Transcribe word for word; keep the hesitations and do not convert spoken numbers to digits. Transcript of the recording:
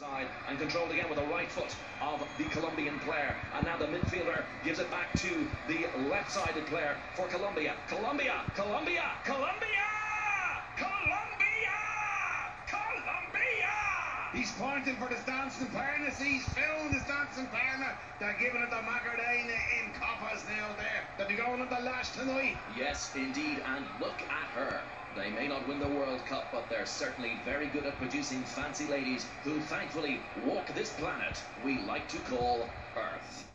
Side and controlled again with the right foot of the Colombian player, and now the midfielder gives it back to the left-sided player for Colombia. Colombia, Colombia, Colombia, Colombia, Colombia. He's pointing for the dancing partner. He's found his dancing partner. They're giving it to Macarena in coppers now there. They'll be going on the lash tonight. Yes, indeed, and look at her. They may not win the World Cup, but they're certainly very good at producing fancy ladies who thankfully walk this planet we like to call Earth.